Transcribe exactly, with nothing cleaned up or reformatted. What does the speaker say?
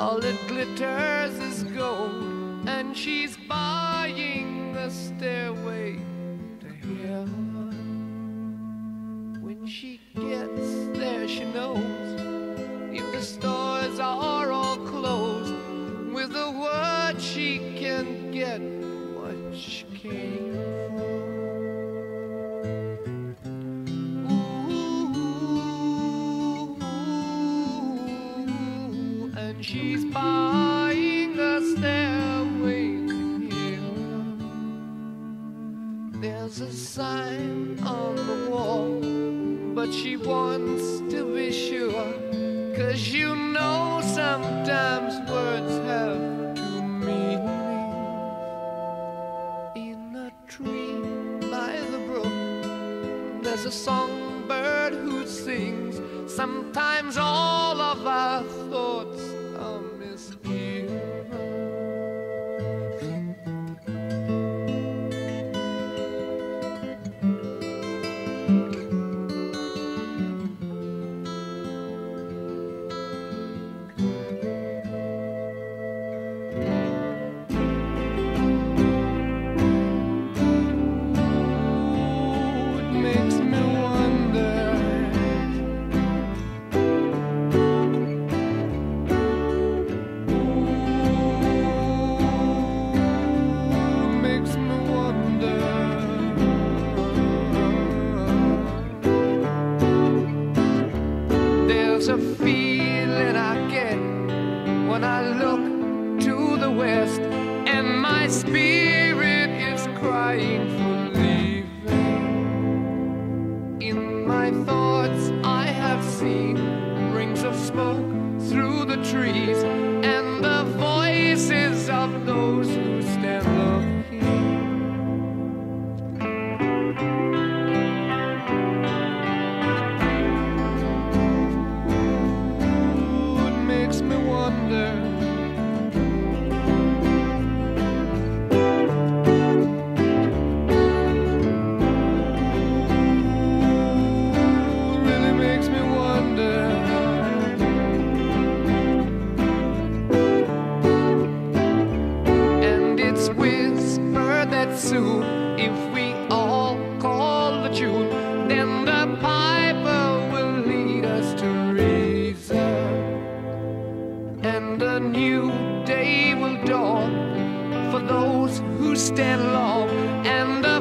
all that glitters is gold, and she's buying a stairway to heaven. When she gets there, she knows if the stores are all closed, with a word she can get what she came for. Ooh, and she's buying a stairway to heaven. There's a sign on the wall, but she wants to be sure, 'cause you know sometimes words have two meanings. In a tree by the brook, there's a songbird who sings. Sometimes all of our thoughts are misgiven. There's a feeling I get when I look to the west, and my spirit is crying for leaving. In my thoughts I have seen rings of smoke through the trees, and the voices of those who stand looking. Soon, if we all call the tune, then the piper will lead us to reason, and a new day will dawn for those who stand long, and the